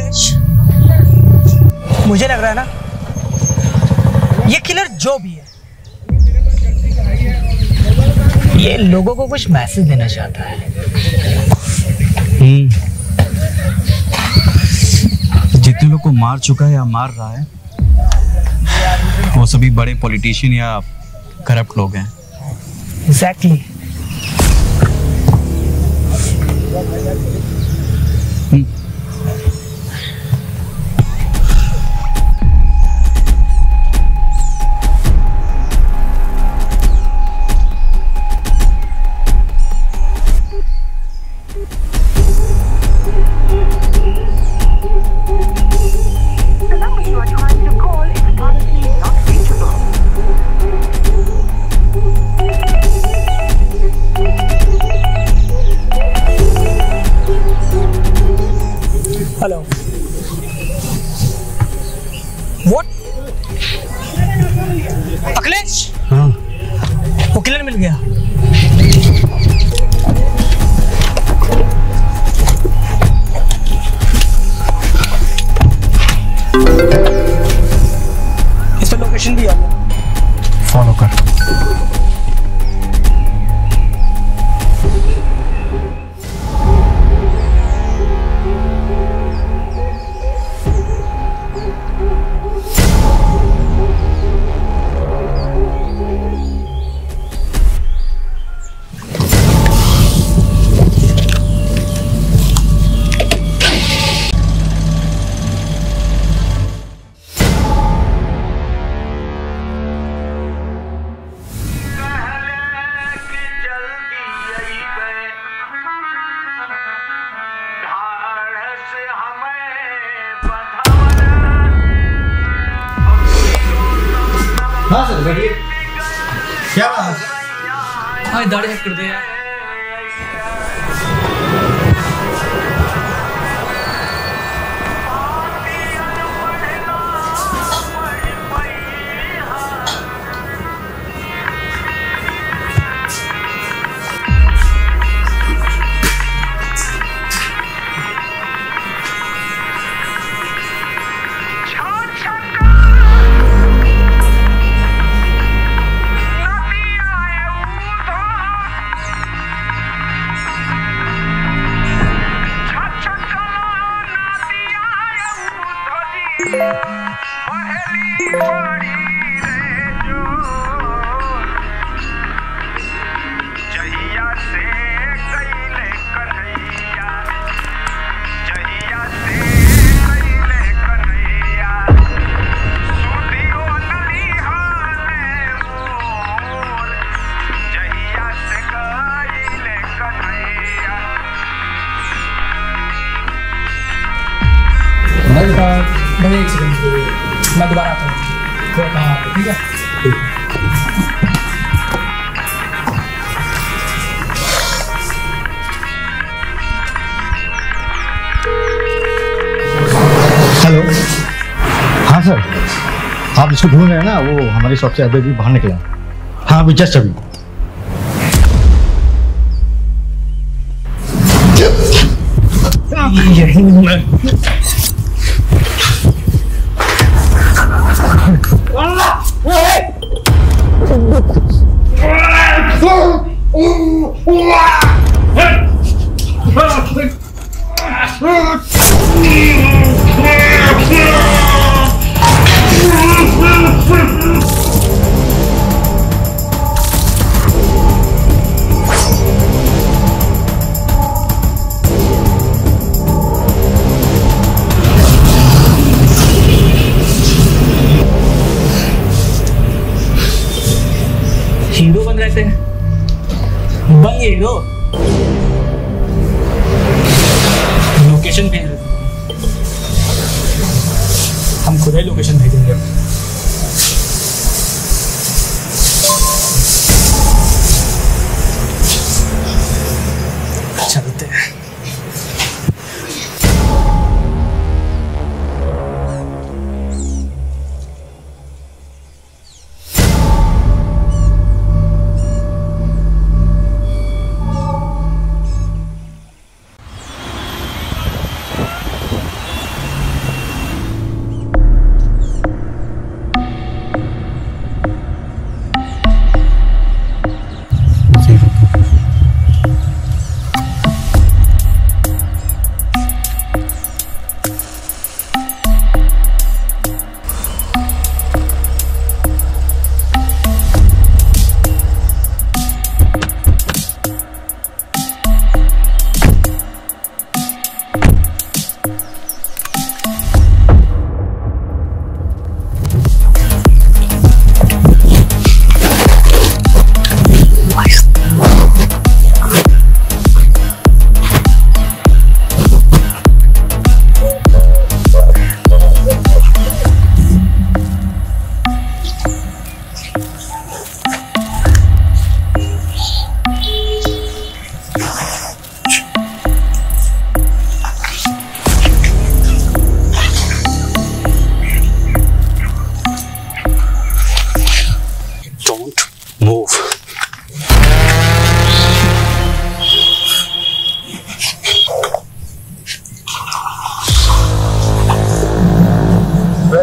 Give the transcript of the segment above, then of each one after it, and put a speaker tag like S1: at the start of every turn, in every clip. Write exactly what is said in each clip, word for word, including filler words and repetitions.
S1: अखिलेश, मुझे लग रहा है ना ये किलर जो भी है ये लोगों को कुछ मैसेज देना चाहता है।
S2: हम्म, जितने लोग को मार चुका है या मार रहा है वो सभी बड़े पॉलिटिशियन या करप्ट लोग हैं।
S1: एग्जैक्टली। Hello, what? अखिलेश,
S2: हाँ,
S1: वो किलर मिल गया। इस पर लोकेशन भी आ गया।
S2: फॉलो कर।
S3: हाँ सर बैठिए। क्या बात?
S1: हाँ, दाढ़ी हट कर दे यार।
S4: भैया एक सेकंड, मैं दोबारा आता हूँ। थोड़ा कहाँ आता, ठीक है?
S3: हेलो। हाँ सर, आप जिसको ढूंढ रहे हैं ना वो हमारी शॉप से अभी भी बाहर निकला है। हाँ अभी जस्ट अभी। यही मैं
S1: हीरो बन रहे थे, बन गए हीरो। लोकेशन भेज रहे, हम खुद ही लोकेशन भेजेंगे। चलते हैं।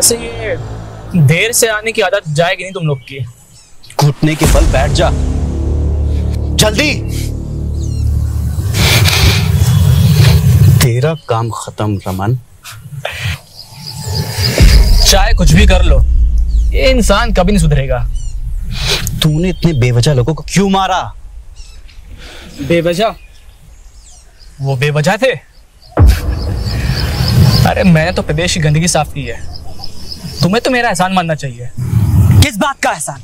S4: वैसे ये देर से आने की आदत जाएगी नहीं तुम लोग की।
S2: घुटने के बल बैठ जा जल्दी। तेरा काम खत्म रमन।
S4: चाहे कुछ भी कर लो, ये इंसान कभी नहीं सुधरेगा।
S2: तूने इतने बेवजह लोगों को क्यों मारा?
S4: बेवजह? वो बेवजह थे? अरे मैंने तो प्रदेश की गंदगी साफ की है, तुम्हें तो मेरा एहसान मानना चाहिए।
S1: किस बात का एहसान?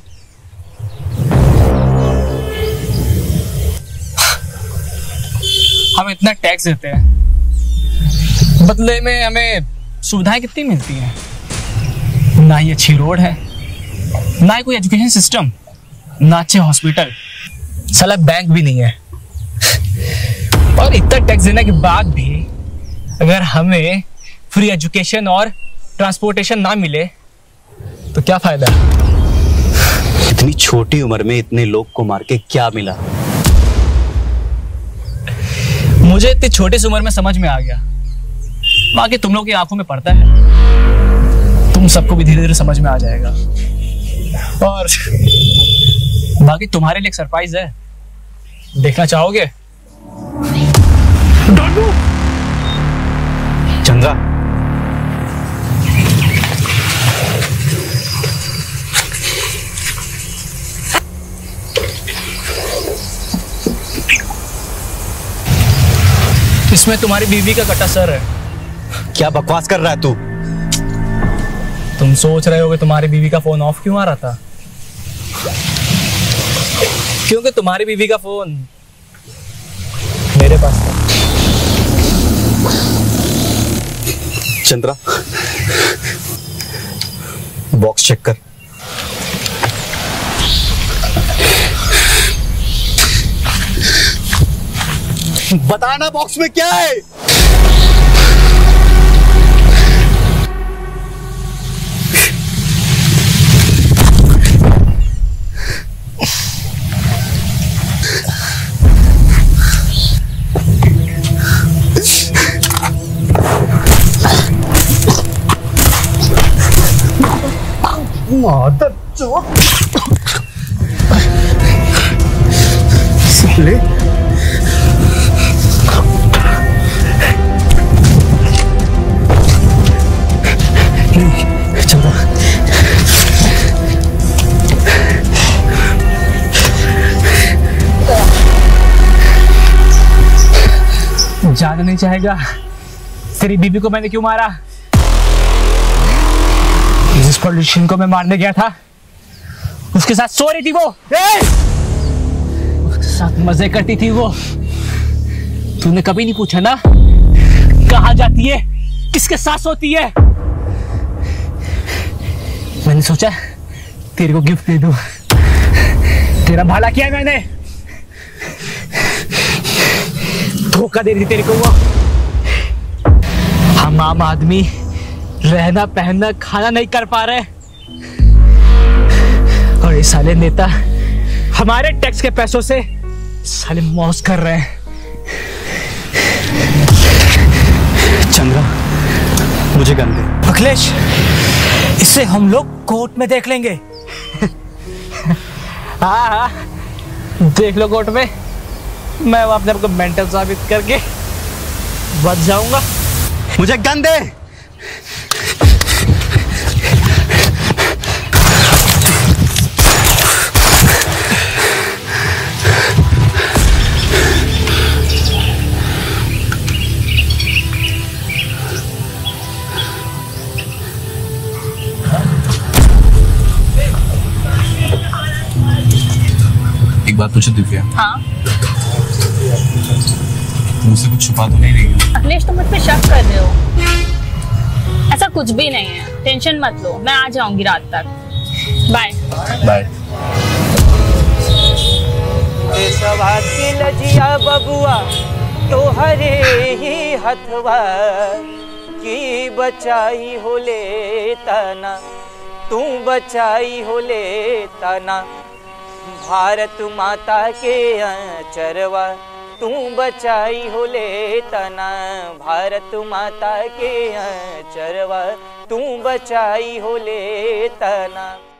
S4: हम इतना टैक्स देते हैं, बदले में हमें सुविधाएं कितनी मिलती हैं? ना ही अच्छी रोड है, ना ही कोई एजुकेशन सिस्टम, ना अच्छे हॉस्पिटल, साला बैंक भी नहीं है। और इतना टैक्स देने के बाद भी अगर हमें फ्री एजुकेशन और ट्रांसपोर्टेशन ना मिले तो क्या फायदा?
S2: इतनी छोटी उम्र में इतने लोग को मार के क्या मिला?
S4: मुझे इतनी छोटी सी उम्र में समझ में आ गया, बाकी तुम लोग की आंखों में पड़ता है, तुम सबको भी धीरे धीरे समझ में आ जाएगा। और बाकी तुम्हारे लिए एक सरप्राइज है, देखना चाहोगे?
S2: चंद्रा,
S4: इसमें तुम्हारी बीवी का कटा सर है।
S2: क्या बकवास कर रहा है तू?
S4: तुम सोच रहे होगे तुम्हारी बीवी का फोन ऑफ क्यों आ रहा था? क्योंकि तुम्हारी बीवी का फोन मेरे पास था।
S2: चंद्रा, बॉक्स चेक कर। बताना बॉक्स में क्या है?
S3: मादर चोट ले। चंद्रा,
S4: जानना नहीं चाहेगा तेरी बीबी को मैंने क्यों मारा? जिस पॉलिटिशियन को मैं मारने गया था उसके साथ सो रही थी वो। उसके साथ मजे करती थी वो। तूने कभी नहीं पूछा ना कहाँ जाती है, किसके साथ सोती है? मैंने सोचा तेरे को गिफ्ट दे दूं, तेरा भला किया है मैंने। धोखा दे रही थी तेरे को वो। हम आम आदमी रहना पहनना खाना नहीं कर पा रहे और ये साले नेता हमारे टैक्स के पैसों से साले मौज कर रहे हैं।
S2: चंद्रा, मुझे गन दे।
S1: अखिलेश, इसे हम लोग कोर्ट में देख लेंगे।
S4: हाँ हाँ देख लो कोर्ट में, मैं अपने आपको मेंटल साबित करके बच जाऊंगा।
S2: मुझे गन दे। एक बात पूछो दिव्या।
S5: हाँ
S2: मुझसे कुछ छुपा तो नहीं रही है?
S5: अखिलेश, तुम मुझ पे शक कर रहे हो? ऐसा कुछ भी नहीं है, टेंशन मत लो, मैं आ जाऊंगी रात तक। Bye
S2: bye.
S1: लजिया बबुआ तोहरे ही हथवा की बचाई हो ले तना, तू बचाई हो ले तना। भारत माता के चरवा
S6: तू बचाई हो ले तना, भारत माता के चरवा तू बचाई हो ले तना।